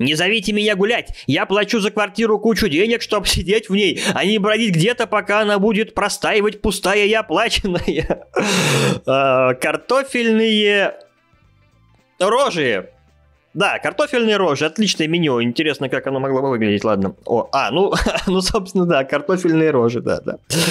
Не зовите меня гулять. Я плачу за квартиру кучу денег, чтобы сидеть в ней, а не бродить где-то, пока она будет простаивать, пустая и оплаченная. Картофельные рожи. Да, картофельные рожи. Отличное меню. Интересно, как оно могло бы выглядеть. Ладно. Ну, собственно, да, картофельные рожи, да.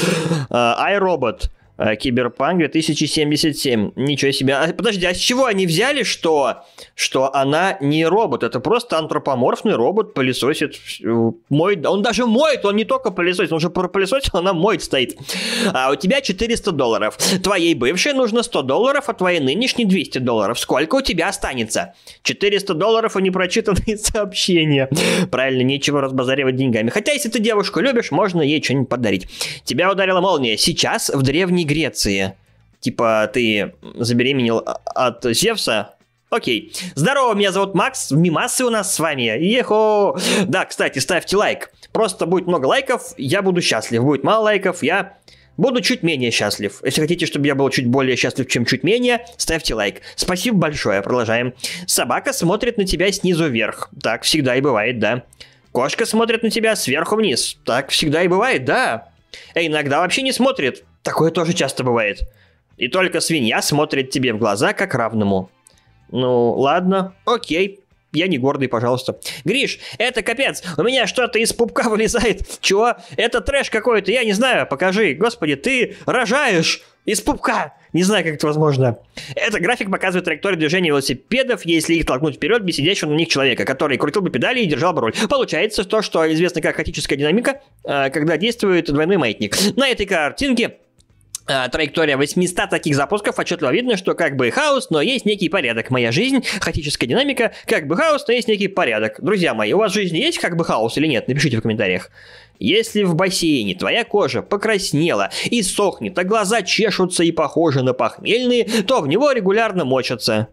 iRobot. Киберпанк 2077. Ничего себе. Подожди, а с чего они взяли, что она не робот? Это просто антропоморфный робот, пылесосит. Моет. Он даже моет, он не только пылесосит, он же пропылесосил, она моет стоит. А у тебя $400. Твоей бывшей нужно $100, а твоей нынешней $200. Сколько у тебя останется? $400 и непрочитанные сообщения. Правильно, нечего разбазаривать деньгами. Хотя, если ты девушку любишь, можно ей что-нибудь подарить. Тебя ударила молния. Сейчас в Древней Греции. Типа, ты забеременел от Зевса? Окей. Здорово, меня зовут Макс. Мимасы у нас с вами. Ехо. Да, кстати, ставьте лайк. Просто будет много лайков, я буду счастлив. Будет мало лайков, я буду чуть менее счастлив. Если хотите, чтобы я был чуть более счастлив, чем чуть менее, ставьте лайк. Спасибо большое. Продолжаем. Собака смотрит на тебя снизу вверх. Так всегда и бывает, да. Кошка смотрит на тебя сверху вниз. Так всегда и бывает, да. Иногда вообще не смотрит. Такое тоже часто бывает. И только свинья смотрит тебе в глаза как равному. Ну, ладно, окей. Я не гордый, пожалуйста. Гриш, это капец. У меня что-то из пупка вылезает. Чего? Это трэш какой-то, я не знаю. Покажи. Господи, ты рожаешь из пупка. Не знаю, как это возможно. Это график показывает траекторию движения велосипедов, если их толкнуть вперед без сидящего на них человека, который крутил бы педали и держал бы руль. Получается то, что известно как хаотическая динамика, когда действует двойной маятник. На этой картинке траектория 800 таких запусков, отчетливо видно, что как бы хаос, но есть некий порядок. Моя жизнь, хаотическая динамика, как бы хаос, но есть некий порядок. Друзья мои, у вас в жизни есть как бы хаос или нет? Напишите в комментариях. Если в бассейне твоя кожа покраснела и сохнет, а глаза чешутся и похожи на похмельные, то в него регулярно мочатся.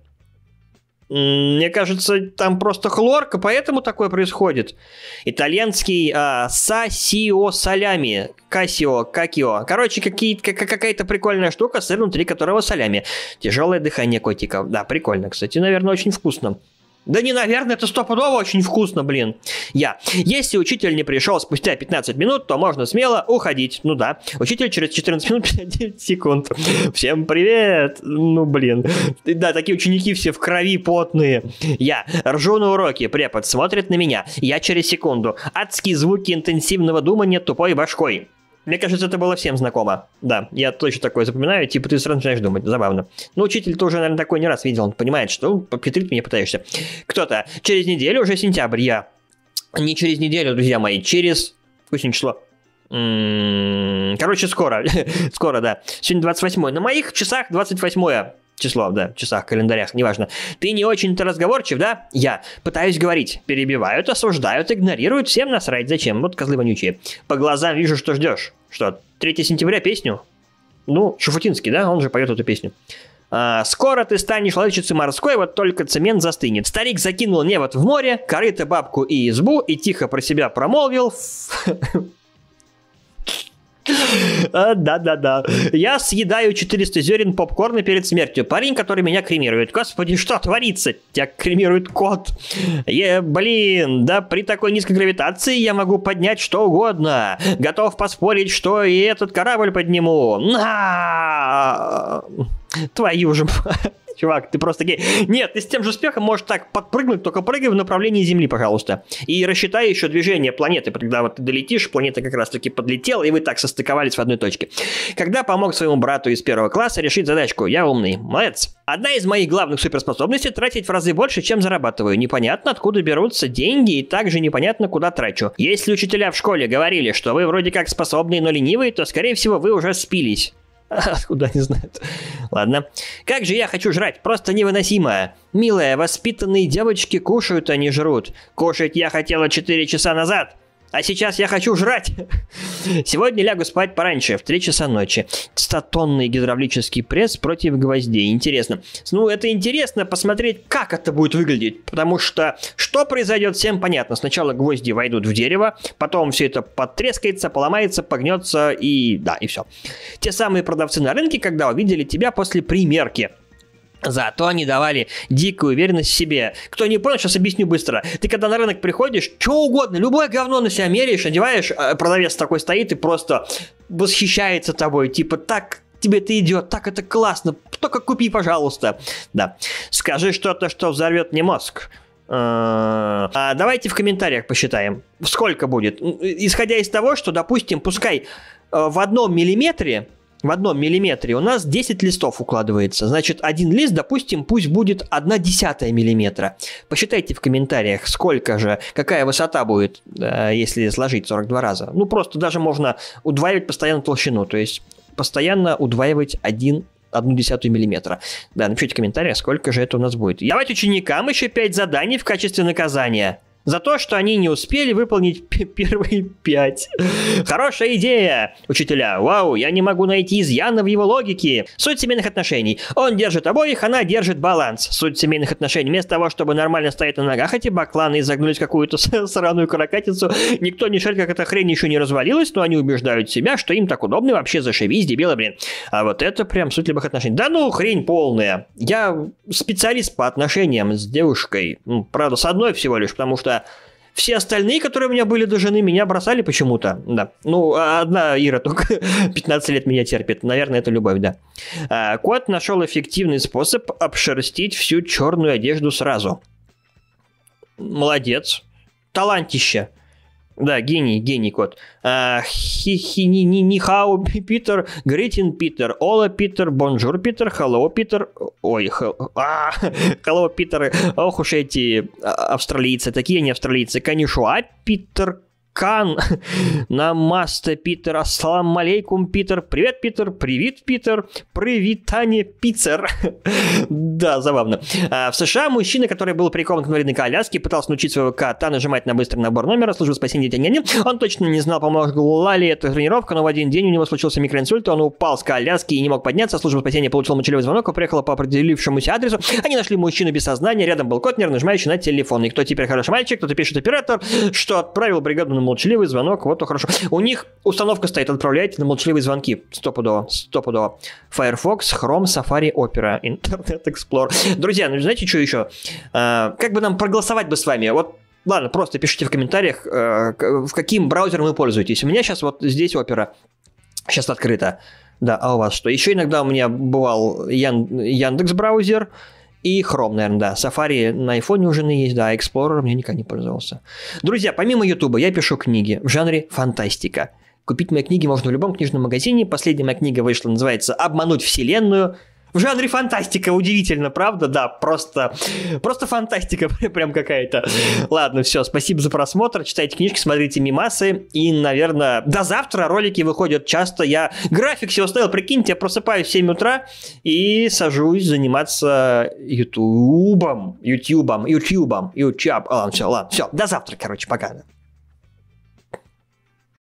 Мне кажется, там просто хлорка, поэтому такое происходит. Итальянский сасио солями. Какио. Короче, какая-то прикольная штука, сыр внутри которого солями. Тяжелое дыхание котиков. Да, прикольно, кстати, наверное, очень вкусно. Да не, наверное, это стопудово очень вкусно, блин. Если учитель не пришел спустя 15 минут, то можно смело уходить. Ну да, учитель через 14 минут 59 секунд. Всем привет. Ну, блин. Да, такие ученики все в крови потные. Я ржу на уроке, препод смотрит на меня. Я через секунду. Адские звуки интенсивного думания тупой башкой. Мне кажется, это было всем знакомо. Да, я точно такое запоминаю, типа ты сразу начинаешь думать, забавно. Но учитель ты уже, наверное, такой не раз видел, он понимает, что похитрить меня пытаешься. Кто-то через неделю, уже сентябрь, я. Не через неделю, друзья мои, через... Какое сегодня число? Короче, скоро. Скоро, да. Сегодня 28-е. На моих часах 28-е. Число, да, в часах, календарях, неважно. Ты не очень-то разговорчив, да? Я пытаюсь говорить. Перебивают, осуждают, игнорируют, всем насрать. Зачем? Вот козлы вонючие. По глазам вижу, что ждешь. Что, 3 сентября песню? Ну, Шуфутинский, да? Он же поет эту песню. Скоро ты станешь лодочицей морской, вот только цемент застынет. Старик закинул невод в море, корыто, бабку и избу, и тихо про себя промолвил... Да. Я съедаю 400 зерен попкорна перед смертью. Парень, который меня кремирует. Господи, что творится? Тебя кремирует кот. Блин, да при такой низкой гравитации я могу поднять что угодно. Готов поспорить, что и этот корабль подниму. Твою же... Чувак, ты просто гей. Нет, ты с тем же успехом можешь так подпрыгнуть, только прыгай в направлении Земли, пожалуйста. И рассчитай еще движение планеты. Когда вот ты долетишь, планета как раз-таки подлетела, и вы так состыковались в одной точке. Когда помог своему брату из 1 класса решить задачку, я умный. Молодец. Одна из моих главных суперспособностей — тратить в разы больше, чем зарабатываю. Непонятно, откуда берутся деньги, и также непонятно, куда трачу. Если учителя в школе говорили, что вы вроде как способные, но ленивые, то, скорее всего, вы уже спились. Откуда не знают. Ладно. Как же я хочу жрать, просто невыносимо. Милая, воспитанные девочки кушают, а не жрут. Кушать я хотела 4 часа назад. А сейчас я хочу жрать. Сегодня лягу спать пораньше, в 3 часа ночи. 100-тонный гидравлический пресс против гвоздей. Интересно. Ну, это интересно посмотреть, как это будет выглядеть. Потому что произойдет, всем понятно. Сначала гвозди войдут в дерево, потом все это потрескается, поломается, погнется и... Да, и все. Те самые продавцы на рынке, когда увидели тебя после примерки. Зато они давали дикую уверенность в себе. Кто не понял, сейчас объясню быстро. Ты когда на рынок приходишь, что угодно, любое говно на себя меряешь, одеваешь, продавец такой стоит и просто восхищается тобой. Типа, так тебе это идет, так это классно, только купи, пожалуйста. Да. Скажи что-то, что взорвет мне мозг. Давайте в комментариях посчитаем, сколько будет. Исходя из того, что, допустим, пускай в 1 миллиметре у нас 10 листов укладывается. Значит, один лист, допустим, пусть будет 1/10 миллиметра. Посчитайте в комментариях, сколько же, какая высота будет, если сложить 42 раза. Ну, просто даже можно удваивать постоянно толщину, то есть постоянно удваивать 1/10 миллиметра. Да, напишите в комментариях, сколько же это у нас будет. Давать ученикам еще 5 заданий в качестве наказания. За то, что они не успели выполнить первые 5. Хорошая идея, учителя. Вау, я не могу найти изъяна в его логике. Суть семейных отношений. Он держит обоих, она держит баланс. Суть семейных отношений. Вместо того, чтобы нормально стоять на ногах, эти бакланы изогнулись в какую-то сраную каракатицу. Никто не шарит, как эта хрень еще не развалилась, но они убеждают себя, что им так удобно, вообще зашибись, дебилы, блин. А вот это прям суть любых отношений. Да ну, хрень полная. Я специалист по отношениям с девушкой. Правда, с одной всего лишь, потому что все остальные, которые у меня были до жены, меня бросали почему-то. Да. Ну, одна Ира только 15 лет меня терпит. Наверное, это любовь, да. Кот нашел эффективный способ обшерстить всю черную одежду сразу. Молодец. Талантище. Да, гений кот. Нихао Питер, Гритин Питер, Ола Питер, Бонжур Питер, Hello Питер. Ой, Hello Питер. Ох уж эти австралийцы, такие они австралийцы. Канишуа Питер, Кан, Намасте Питер, Ассалам алейкум Питер, привет Питер, привет Питер, привитание Питер. Да, забавно. В США мужчина, который был прикован к инвалидной коляске, пытался научить своего кота нажимать на быстрый набор номера, службы спасения детей. Он точно не знал, помогла ли эта тренировка, но в один день у него случился микроинсульт, он упал с коляски и не мог подняться, служба спасения получила молчаливый звонок, приехала по определившемуся адресу, они нашли мужчину без сознания, рядом был кот, нервно нажимающий на телефон. И кто теперь хороший мальчик, кто-то пишет оператор, что отправил бригаду на молчаливый звонок, вот то хорошо. У них установка стоит, отправляйте на молчаливые звонки. Стопудово. Firefox, Chrome, Safari, Opera, Internet Explorer. Друзья, ну знаете, что еще? Как бы нам проголосовать бы с вами? Вот, ладно, просто пишите в комментариях, в каким браузером вы пользуетесь. У меня сейчас вот здесь Opera. Сейчас открыто. Да, а у вас что? Еще иногда у меня бывал Яндекс браузер и Chrome, наверное, да. Safari на iPhone у жены есть, да, Explorer мне никогда не пользовался. Друзья, помимо YouTube я пишу книги в жанре фантастика. Купить мои книги можно в любом книжном магазине. Последняя моя книга вышла, называется «Обмануть вселенную». В жанре фантастика, удивительно, правда? Да, просто фантастика прям какая-то. Ладно, все, спасибо за просмотр, читайте книжки, смотрите мемасы, и, наверное, до завтра ролики выходят часто. Я график себе установил, прикиньте, я просыпаюсь в 7 утра и сажусь заниматься ютубом. Ладно, все, до завтра, короче, пока.